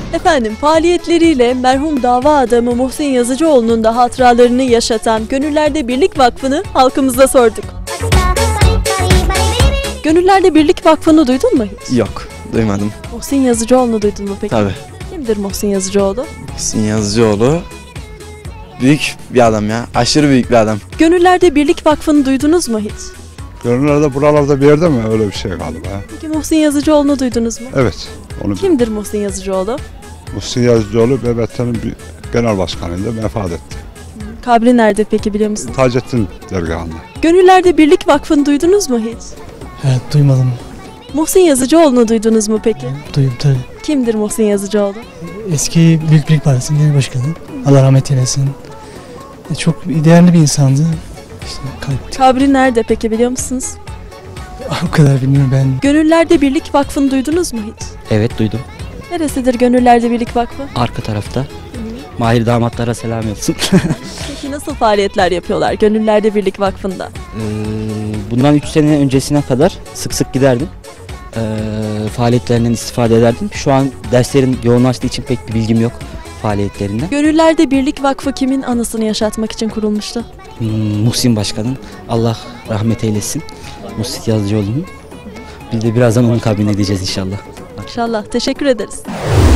Efendim, faaliyetleriyle merhum dava adamı Muhsin Yazıcıoğlu'nun da hatıralarını yaşatan Gönüllerde Birlik Vakfı'nı halkımıza sorduk. Gönüllerde Birlik Vakfı'nı duydun mu hiç? Yok, duymadım. Muhsin Yazıcıoğlu'nu duydun mu peki? Tabii. Kimdir Muhsin Yazıcıoğlu? Muhsin Yazıcıoğlu büyük bir adam ya. Aşırı büyük bir adam. Gönüllerde Birlik Vakfı'nı duydunuz mu hiç? Gönüllerde buralarda bir yerde mi öyle bir şey galiba? Peki Muhsin Yazıcıoğlu'nu duydunuz mu? Evet. Onu Kimdir Muhsin Yazıcıoğlu? Muhsin Yazıcıoğlu BBT'nin bir genel başkanıydı, vefat etti. Kabri nerede peki, biliyor musunuz? Taceddin dergahında. Gönüllerde Birlik Vakfı'nı duydunuz mu hiç? Evet, duymadım. Muhsin Yazıcıoğlu'nu duydunuz mu peki? Duydum tabii. Kimdir Muhsin Yazıcıoğlu? Eski Büyük Birlik Partisi'nin genel başkanı. Allah rahmet eylesin. Çok değerli bir insandı. İşte kaybetti. Kabri nerede peki, biliyor musunuz? O kadar bilmiyorum ben. Gönüllerde Birlik Vakfı'nı duydunuz mu hiç? Evet, duydum. Neresidir Gönüllerde Birlik Vakfı? Arka tarafta. Mahir damatlara selam olsun. Peki nasıl faaliyetler yapıyorlar Gönüllerde Birlik Vakfı'nda? Bundan 3 sene öncesine kadar sık sık giderdim. Faaliyetlerinden istifade ederdim. Şu an derslerim yoğunlaştığı için pek bir bilgim yok faaliyetlerinden. Gönüllerde Birlik Vakfı kimin anısını yaşatmak için kurulmuştu? Muhsin Başkan'ın, Allah rahmet eylesin, Muhsin Yazıcıoğlu'nun. Biz de birazdan onun kabine edeceğiz inşallah. İnşallah. Teşekkür ederiz.